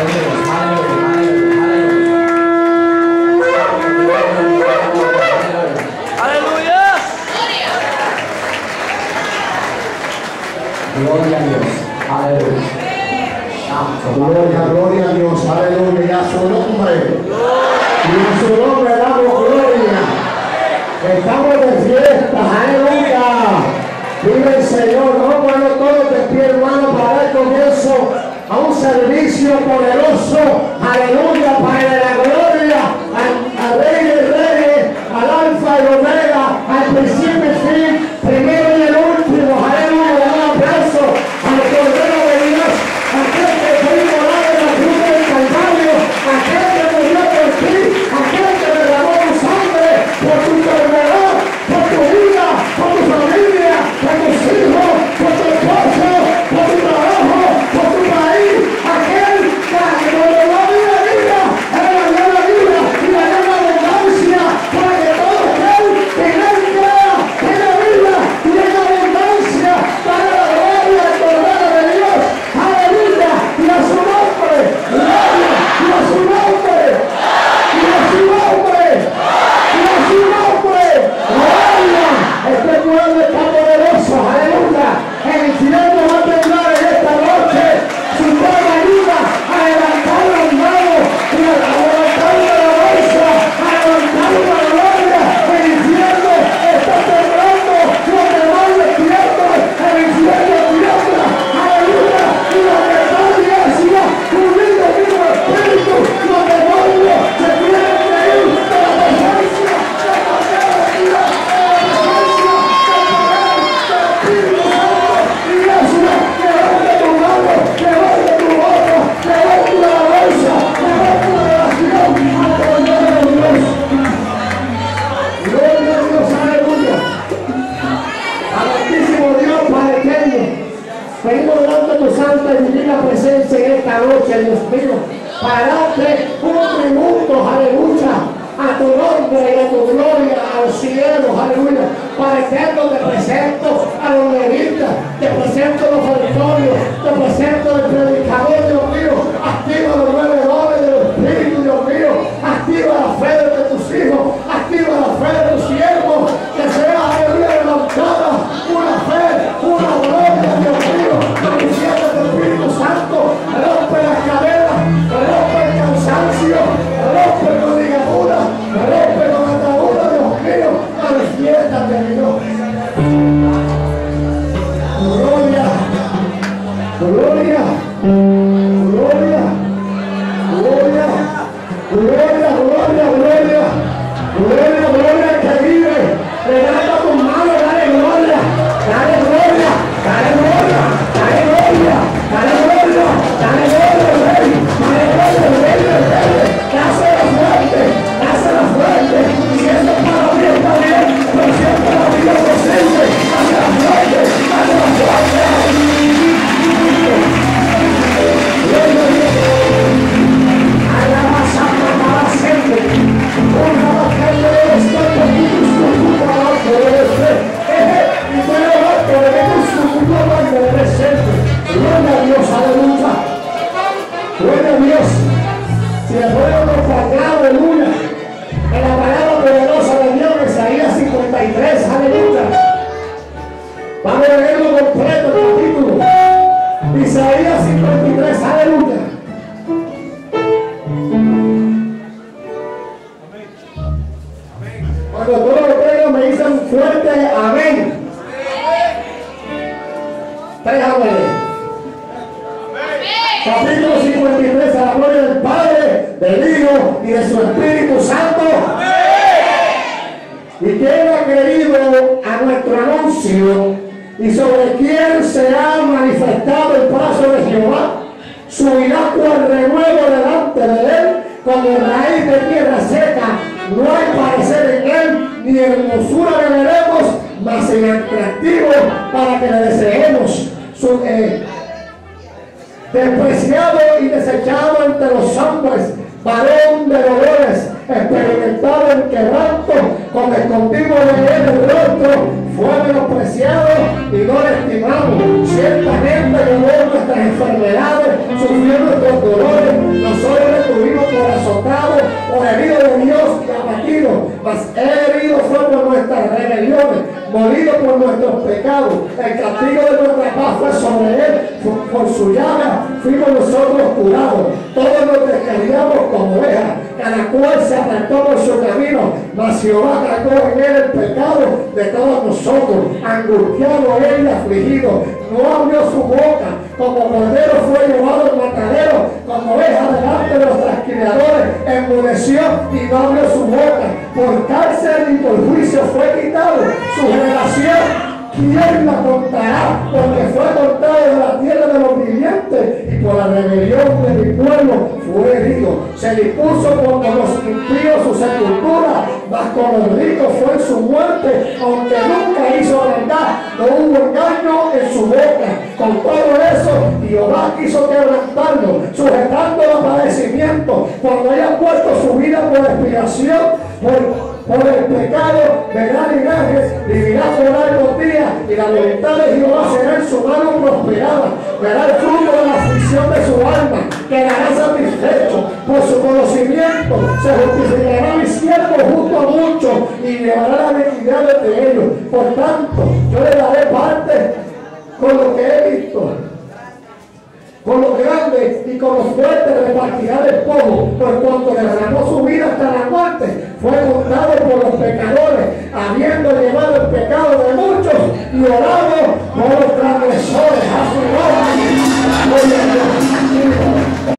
Gloria a Dios, aleluya. Gloria, gloria a Dios, aleluya, y a su nombre. Y a su nombre damos gloria. Estamos de fiesta, aleluya. Vive el Señor, no bueno, todos de pie, hermano, para dar comienzo a un servicio poderoso, aleluya, Padre de la gloria, al Rey de Reyes, al Alfa y Omega, al principio y fin, primero y el último, aleluya, un aplauso al Cordero de Dios, aquel que fue inmolado en la cruz del Calvario, aquel que murió por ti, aquel que derramó tu sangre por tu enfermedad, por tu vida, por tu familia, por tus hijos, por tu esposo, por tu trabajo, por tu país, aquel que nos dio la vida, él nos dio la vida y la dio abundancia, para que todo aquel que en él crea tenga vida y tenga abundancia, para la gloria del Cordero de Dios, aleluya, y a su nombre, gloria, y a su nombre, y a su nombre, y a su nombre, gloria. Este pueblo está poderoso, aleluya. El infierno va a temblar en esta noche. Su pueblo ayuda a levantar las manos y a levantar la bolsa, a levantar la gloria. El infierno está temblando, los demonios tiemblan, el infierno tiembla, aleluya. Y la verdad y iglesia, unidos en el espíritu, los demonios se quieren reír de la presencia del Cordero de Dios, de la presencia del poder del Espíritu Santo. Iglesia, levante tu mano, levante tu boca, levante la alabanza, levante la oración al Cordero de Dios. Gloria a Dios, aleluya. Al Altísimo Dios, Padre eterno, venimos delante de tu santa y divina presencia en esta noche, Dios mío, para darte un tributo, aleluya, a tu nombre y a tu gloria, a los cielos, aleluya. Padre eterno, te presento a los levitas, te presento a los auditorios, te presento al predicador, Dios mío. Activa los 9 dones del Espíritu, Dios mío. Activa la fe de tus hijos, activa la fe de tus siervos, que sea, aleluya, levantada una fe, una gloria, Dios mío. Bendición del Espíritu Santo, rompe las cadenas, rompe el cansancio, rompe con ligaduras, rompe con ataduras, Dios mío. Manifiéstate, Dios. Gloria, gloria, gloria, gloria, gloria, gloria, gloria, gloria, gloria que vive. Levanta tus manos, dale gloria, dale gloria, dale gloria, dale gloria, dale gloria, dale gloria, Rey, dale gloria, Rey, Rey. Dásela fuerte, dásela fuerte. Si eso para mí está bien, pero si es para mí lo presente, dásela fuerte, dásela fuerte. Gloria a Dios. Alabanza para siempre. Una batalla de los tantos puntos con tu trabajo debe ser. Y te levanto de que tu trabajo debe ser. Gloria a Dios, aleluya. Gloria a Dios. Si le ponemos proclamar, aleluya, en la palabra poderosa de Dios, Isaías 53, aleluya. Vamos a leerlo completo el capítulo. Isaías 53, aleluya. Cuando todos los creyentes me dicen fuerte amén. 3 amén. Capítulo 53, a la gloria del Padre, del Hijo y de su Espíritu Santo. Y quien ha creído a nuestro anuncio y sobre quien se ha manifestado el brazo de Jehová, subirá cual renuevo delante de él, como raíz de tierra seca. No hay parecer en él, ni hermosura le veremos, mas en atractivo para que le deseemos. Despreciado y desechado entre los hombres, varón de dolores, experimentado en quebranto, con el continuo de él el rostro, fue menospreciado y no le estimamos. Ciertamente llevó nuestras enfermedades, sufrió nuestros dolores, nuestros pecados. El castigo de nuestra paz fue sobre él. Por su llaga fuimos nosotros curados. Todos nos descarriamos como ovejas, cada cual se apartó por su camino, mas Jehová cargó en él el pecado de todos nosotros. Angustiado él y afligido, no abrió su boca. Como cordero fue llevado al matadero, como oveja delante de los trasquiladores, enmudeció y no abrió su boca. Por cárcel y por juicio fue quitado. Su generación, ¿quién la contará? Porque fue cortado de la tierra de los vivientes y por la rebelión de mi pueblo fue herido. Se dispuso contra los impíos su sepultura, mas con los ricos fue su muerte. Aunque nunca hizo maldad, no hubo engaño en su boca. Con todo eso, Jehová quiso quebrantarlo, sujetándolo a padecimiento. Cuando haya puesto su vida por expiación, por el pecado, verá linajes, vivirá por largos días, y la voluntad de Jehová será en su mano prosperada. Verá el fruto de la aflicción de su alma, quedará satisfecho. Por su conocimiento se justificará mi siervo junto a muchos, y llevará la benignidad de ellos. Por tanto, yo le daré parte con lo que he visto. Con los grandes y con los fuertes repartirá despojo, por cuanto derramó su vida hasta la muerte, fue contado por los pecadores, habiendo